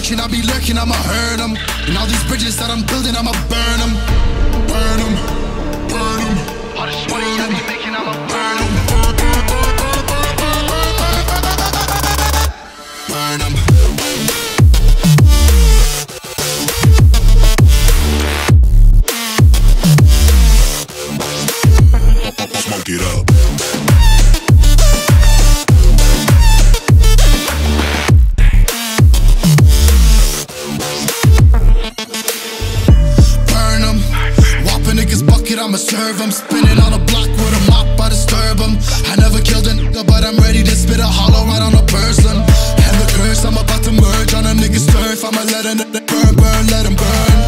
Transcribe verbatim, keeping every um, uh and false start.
searching, I'll be lurking, I'ma hurt them. And all these bridges that I'm building, I'ma burn them. Burn them, burn them. All this money I be making, I'ma burn them. Burn them. Smoke it up. I'ma serve them, spinning on a block with a mop, I disturb them. I never killed a nigga, but I'm ready to spit a hollow right on a person. And the curse, I'm about to merge on a nigga's turf. I'ma let a nigga burn, burn, let him burn.